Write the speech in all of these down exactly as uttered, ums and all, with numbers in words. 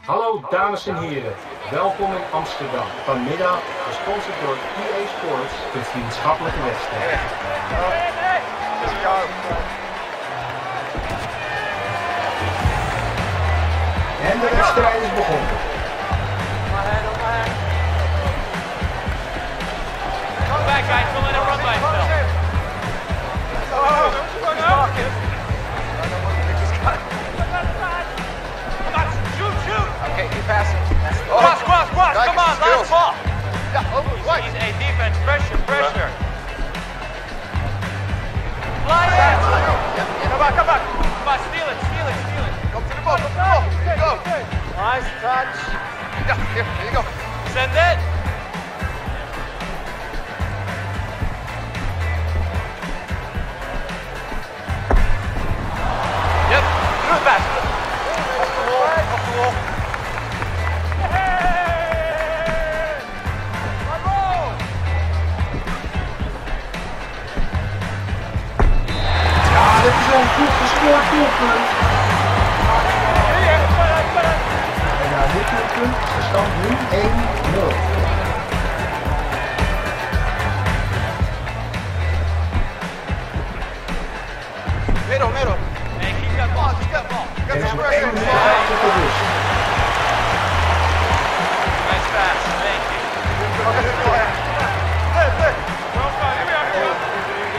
Hallo dames en heren, welkom in Amsterdam. Vanmiddag gesponsord door E A Sports, de vriendschappelijke wedstrijd. En de wedstrijd is begonnen. Come back guys, don't let him run by himself. Okay, keep passing. Oh. Cross, cross, cross, God, come on, last ball. Yeah, over, right. He's a defense, pressure, pressure. Fly in. Yeah, come back, come back. Come on, steal it, steal it, steal it. Come to the ball, come to the ball. Go. Nice touch. Yeah, here, here you go. Send it. Yep, do it fast. Off the wall, off the wall. Ja, dit is wel een goed gescoord doelpunt. En na dit doelpunt is de stand nu één nul. Middle, middle. Hey, keep that ball, keep that ball. Er is nog één minuut tot de rust. Nice pass, thank you. Play, play. Well done, here we are, here we are.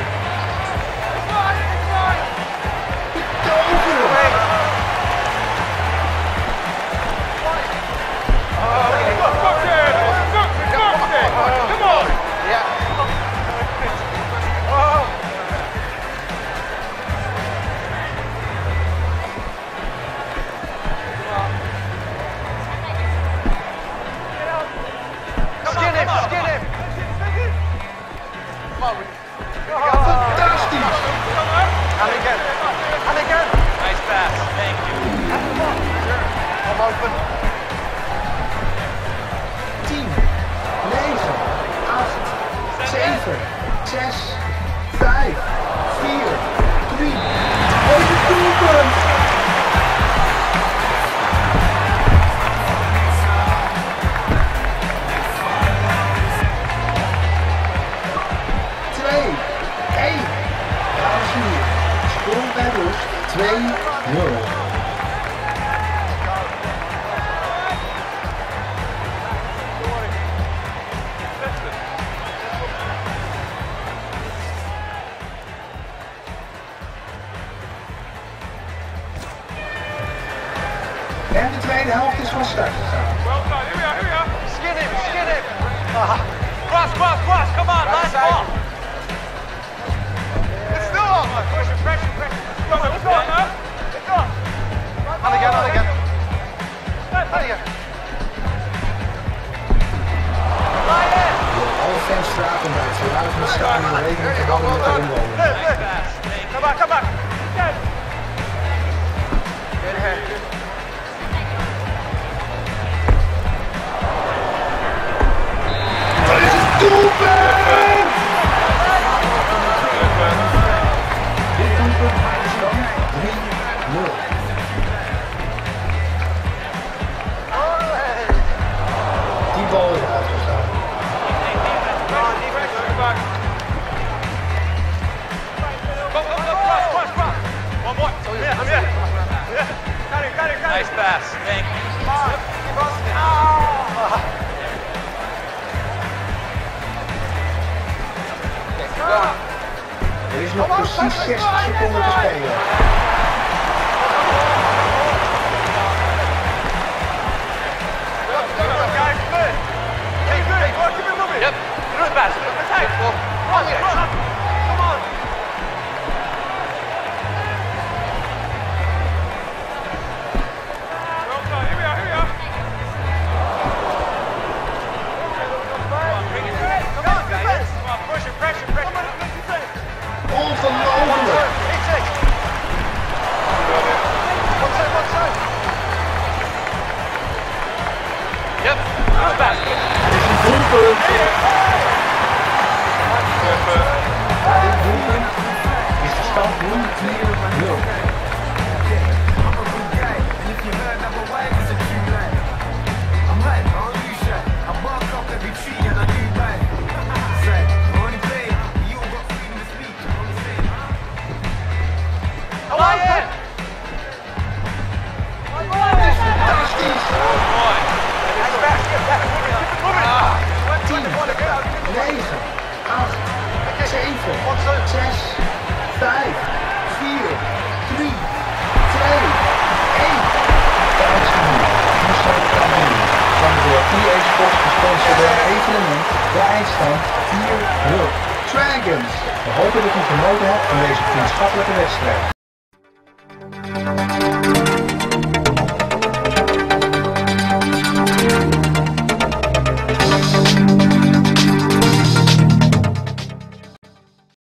zes, vijf, vier, drie, deze doelpunt! twee, één. Dames en heren, scoort bij rust twee nul. En de tweede helft is van start gegaan. Well done, here we are, here we are. Skin him, skin him. Cross, cross, cross, come on, last ball. It's still on. Pressure, pressure, pressure. Come on, let's go, man. Let's go. And again, and again. And again. Door alle fans straat en bij het geluid van het stadion rekening te houden met de inwoners. Nice pass, thank you. Come back, come back. Good ahead. Dat is het doelpunt! Dit doelpunt maakt de stand drie nul. Die bal is uitgegaan. Go, go, go, cross, cross, cross. One more. Yeah, I'm here. Yeah. Got it, got it, got it. Nice pass, thank you. Come on, keep on. Ah. Okay, keep going. Er is nog precies zestig seconden te spelen. Guys, good. Hey, good. Hey, keep it moving. Yep, do it fast. Attack. Run, run. Come on. Well done, here we are, here we are. Come on, guys. Come on, push it, pressure, pressure. Ongelooflijk! Hey, six. One side, one side. Yep, do it fast. Het is een doelpunt! Na dit doelpunt is de stand nu vier nul. tien, negen, acht, zeven, zes, vijf, vier, drie, twee, één. Van de door E A Sports gesponsorde evenement, de eindstand vier nul. Dragons. We hopen dat u genoten hebt van deze vriendschappelijke wedstrijd.